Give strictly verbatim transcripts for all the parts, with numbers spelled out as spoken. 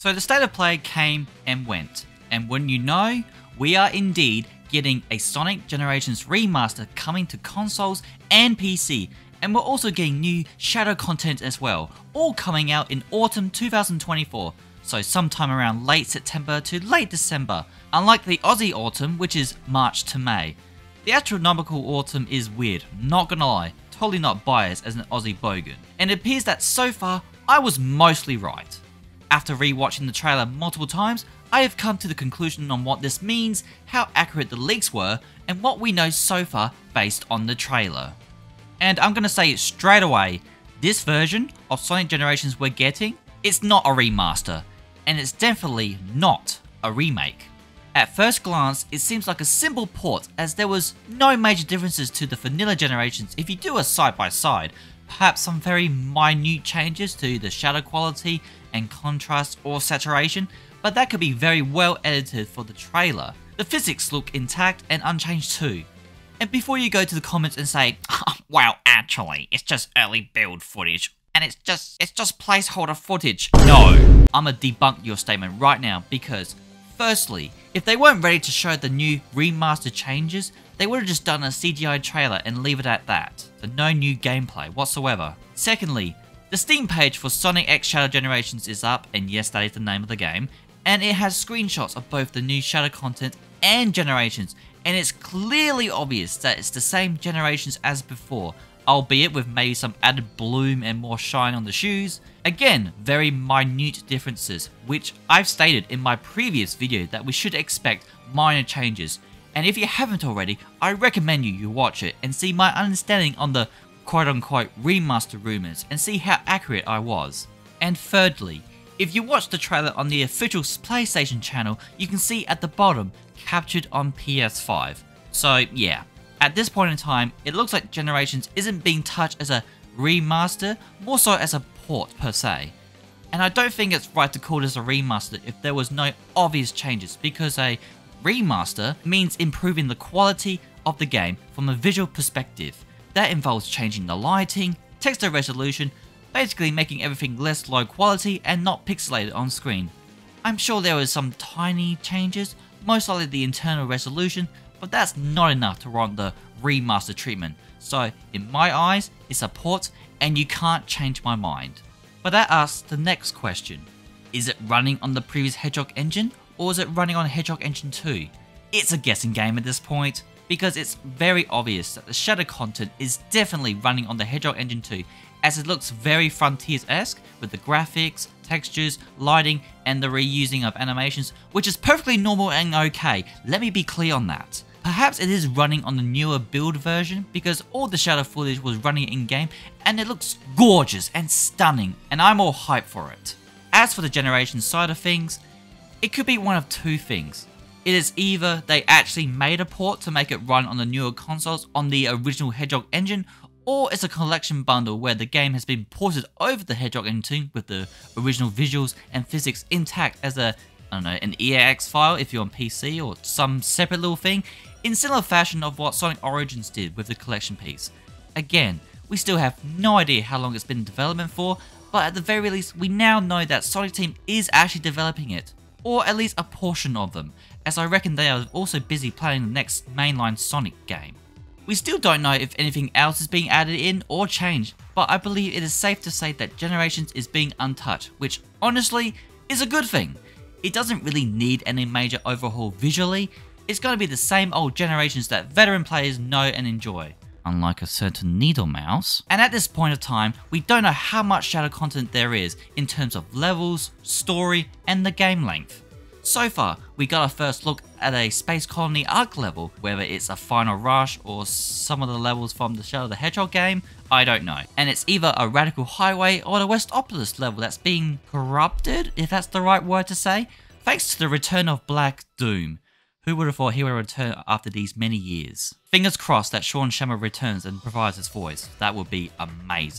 So the state of play came and went, and wouldn't you know, we are indeed getting a Sonic Generations Remaster coming to consoles and P C, and we're also getting new shadow content as well, all coming out in autumn two thousand twenty-four, so sometime around late September to late December, unlike the Aussie autumn, which is March to May. The astronomical autumn is weird, not gonna lie, totally not biased as an Aussie bogan, and it appears that so far I was mostly right. After rewatching the trailer multiple times, I have come to the conclusion on what this means, how accurate the leaks were, and what we know so far based on the trailer. And I'm gonna say it straight away, this version of Sonic Generations we're getting, it's not a remaster, and it's definitely not a remake. At first glance, it seems like a simple port as there was no major differences to the vanilla generations if you do a side by side, perhaps some very minute changes to the shadow quality and contrast or saturation, but that could be very well edited for the trailer. The physics look intact and unchanged too. And before you go to the comments and say, oh, well actually, it's just early build footage, and it's just, it's just placeholder footage. No! I'ma debunk your statement right now because, firstly, if they weren't ready to show the new remaster changes, they would have just done a C G I trailer and leave it at that. So no new gameplay whatsoever. Secondly, the Steam page for Sonic X Shadow Generations is up, and yes, that is the name of the game, and it has screenshots of both the new Shadow content and Generations, and it's clearly obvious that it's the same Generations as before, albeit with maybe some added bloom and more shine on the shoes. Again, very minute differences, which I've stated in my previous video that we should expect minor changes, and if you haven't already, I recommend you you watch it and see my understanding on the quote-unquote remaster rumors and see how accurate I was. And thirdly, if you watch the trailer on the official PlayStation channel, you can see at the bottom, captured on P S five. So yeah, at this point in time, it looks like Generations isn't being touched as a remaster, more so as a port per se. And I don't think it's right to call this a remaster if there was no obvious changes, because a remaster means improving the quality of the game from a visual perspective. That involves changing the lighting, texture resolution, basically making everything less low quality and not pixelated on screen. I'm sure there were some tiny changes, most likely the internal resolution, but that's not enough to warrant the remaster treatment. So in my eyes, it's a port and you can't change my mind. But that asks the next question. Is it running on the previous Hedgehog engine, or is it running on Hedgehog engine two? It's a guessing game at this point, because it's very obvious that the shadow content is definitely running on the Hedgehog engine two, as it looks very Frontiers-esque with the graphics, textures, lighting, and the reusing of animations, which is perfectly normal and okay, let me be clear on that. Perhaps it is running on the newer build version because all the shadow footage was running in-game and it looks gorgeous and stunning, and I'm all hyped for it. As for the generation side of things, it could be one of two things. It is either they actually made a port to make it run on the newer consoles on the original Hedgehog engine, or it's a collection bundle where the game has been ported over the Hedgehog engine with the original visuals and physics intact as a, I don't know, an E A X file if you're on P C, or some separate little thing, in similar fashion of what Sonic Origins did with the collection piece. Again, we still have no idea how long it's been in development for, but at the very least we now know that Sonic Team is actually developing it, or at least a portion of them, as I reckon they are also busy planning the next mainline Sonic game. We still don't know if anything else is being added in or changed, but I believe it is safe to say that Generations is being untouched, which honestly is a good thing. It doesn't really need any major overhaul visually, it's going to be the same old Generations that veteran players know and enjoy, unlike a certain Needle Mouse. And at this point of time, we don't know how much shadow content there is in terms of levels, story, and the game length. So far, we got a first look at a Space Colony Arc level, whether it's a Final Rush or some of the levels from the Shadow the Hedgehog game, I don't know. And it's either a Radical Highway or the Westopolis level that's being corrupted, if that's the right word to say, thanks to the return of Black Doom. Who would have thought he would return after these many years? Fingers crossed that Sean Shammer returns and provides his voice, that would be amazing.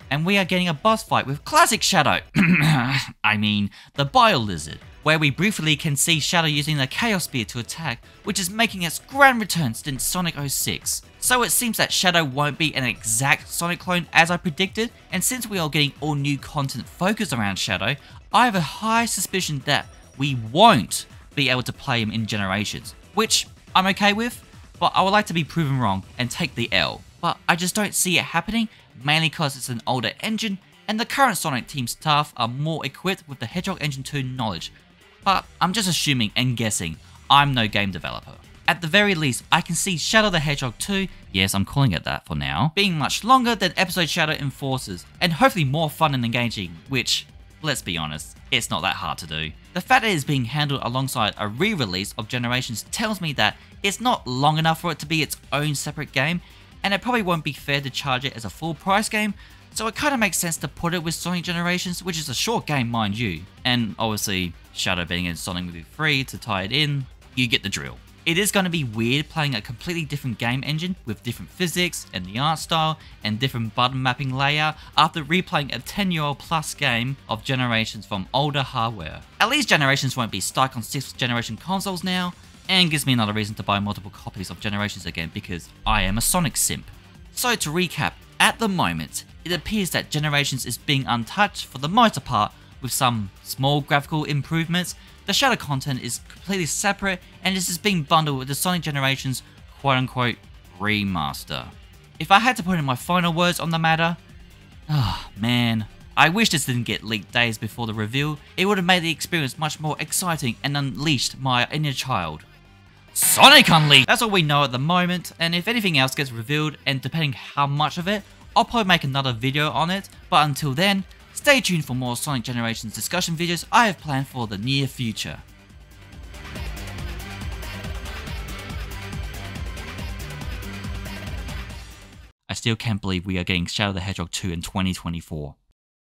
and we are getting a boss fight with classic Shadow. I mean, the Bio Lizard, where we briefly can see Shadow using the Chaos Spear to attack, which is making its grand return since Sonic oh six. So it seems that Shadow won't be an exact Sonic clone as I predicted, and since we are getting all new content focused around Shadow, I have a high suspicion that we won't be able to play him in Generations, which I'm okay with, but I would like to be proven wrong and take the L. But I just don't see it happening, mainly because it's an older engine, and the current Sonic team staff are more equipped with the Hedgehog Engine two knowledge. But I'm just assuming and guessing, I'm no game developer. At the very least, I can see Shadow the Hedgehog two, yes I'm calling it that for now, being much longer than episode Shadow Enforcers, and hopefully more fun and engaging, which, let's be honest, it's not that hard to do. The fact that it is being handled alongside a re-release of Generations tells me that it's not long enough for it to be its own separate game, and it probably won't be fair to charge it as a full price game, so it kinda makes sense to put it with Sonic Generations, which is a short game mind you, and obviously Shadow being in Sonic Movie three to tie it in, you get the drill. It is going to be weird playing a completely different game engine with different physics and the art style and different button mapping layout after replaying a ten year old plus game of Generations from older hardware. At least Generations won't be stuck on sixth generation consoles now, and gives me another reason to buy multiple copies of Generations again because I am a Sonic simp. So to recap, at the moment, it appears that Generations is being untouched for the most part with some small graphical improvements. The Shadow content is completely separate and this is being bundled with the Sonic Generations quote-unquote remaster. If I had to put in my final words on the matter, ah oh, man, I wish this didn't get leaked days before the reveal. It would have made the experience much more exciting and unleashed my inner child. Sonic Unleashed! That's all we know at the moment, and if anything else gets revealed, and depending how much of it, I'll probably make another video on it, but until then, stay tuned for more Sonic Generations discussion videos I have planned for the near future. I still can't believe we are getting Shadow the Hedgehog two in twenty twenty-four.